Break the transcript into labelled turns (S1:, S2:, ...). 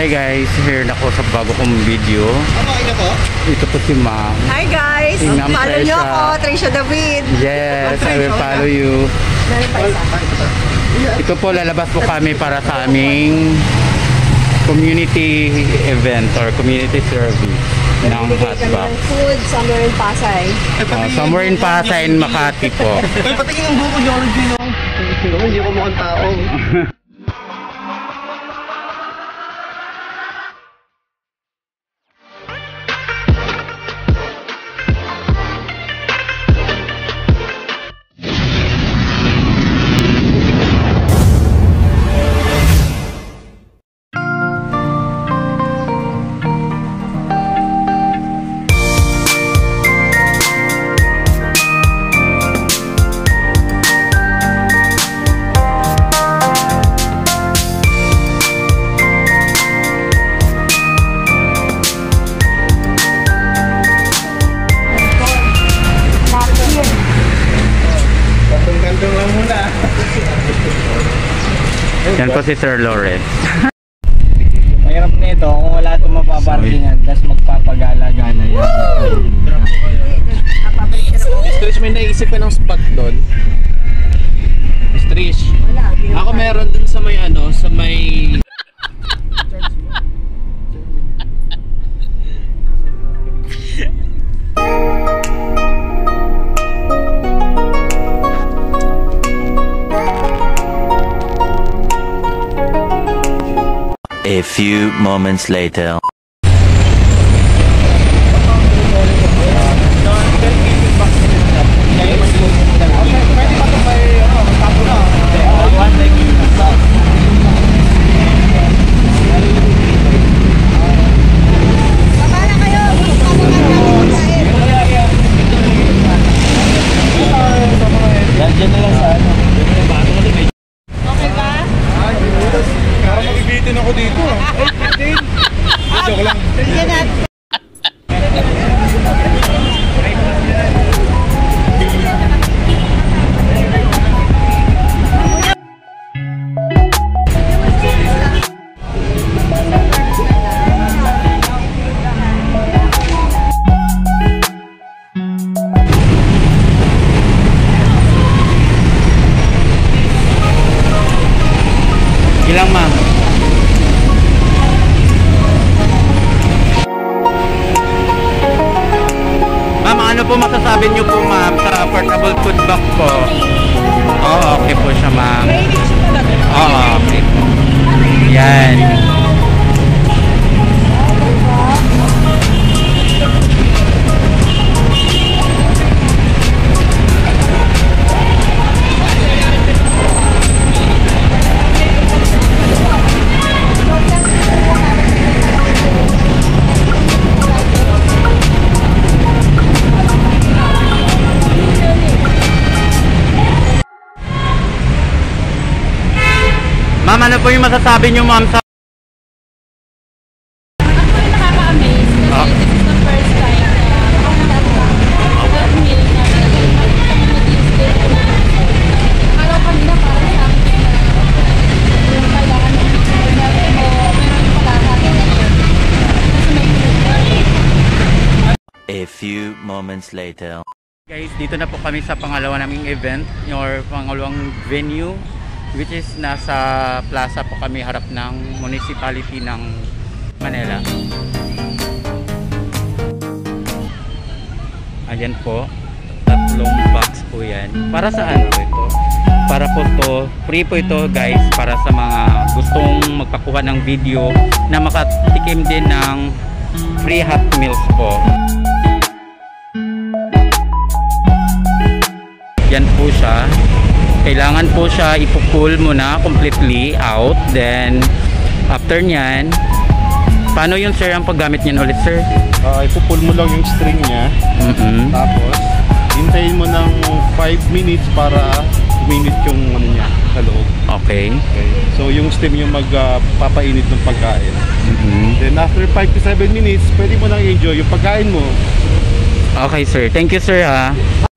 S1: Hi guys, here na ako sa bago kong video. Ito po si Ma'am.
S2: Hi guys, follow nyo ako, Trisha David.
S1: Yes, I will follow you. Ito po, lalabas po kami para sa aming community event or community service ng Hotbox.
S2: Food somewhere in Pasay.
S1: Somewhere in Pasay, in Makati po.
S3: Ay, patingin ang buko nyo, hindi ko mukhang tao.
S1: Yan po si Sir Lawrence.
S3: Mahirap nito kung wala itong mapaparkingan, tapos magpapagala-gala yan. Trish, may naisip ka ng spot doon? Trish, ako meron dun sa may ano, sa may...
S4: A few moments later.
S3: Diyan na lang sa ano.
S2: Okay ba?
S5: Parang magibitin ako dito. Ay, joke lang.
S2: Yan natin.
S1: Ilang ma'am? Ma'am, ano po masasabi niyo po ma'am sa portable food box po? Oo, okay po siya ma'am. Oo, okay po. Yan. Ma'am, ano po yung masasabi niyo ma'am sa...
S6: Ako yung nakaka-amaze kasi this is the first time na meal na nag-display ko. Akala ko kanina parang sa akin na yung kailangan ng picture na meron pala natin kasi may
S4: A few moments later.
S1: Guys, dito na po kami sa pangalawa naming event or pangalawang venue, which is nasa plaza po kami harap ng municipality ng Manila. Ayan po, 3 box po yan. Para saan po ito? Para po to, free po ito guys, para sa mga gustong magpakuha ng video na makatikim din ng free hot meals po. Yan po siya. Kailangan po siya ipo-pull muna completely out. Then after nyan, paano yun sir ang paggamit niyan ulit sir?
S5: Ipupull mo lang yung string niya. Tapos hintayin mo ng 5 minutes para minute yung ano niya sa loob.
S1: Okay.
S5: So yung steam yung magpapainit ng pagkain. Then after 5 to 7 minutes, pwede mo nang enjoy yung pagkain mo.
S1: Okay sir. Thank you sir ha.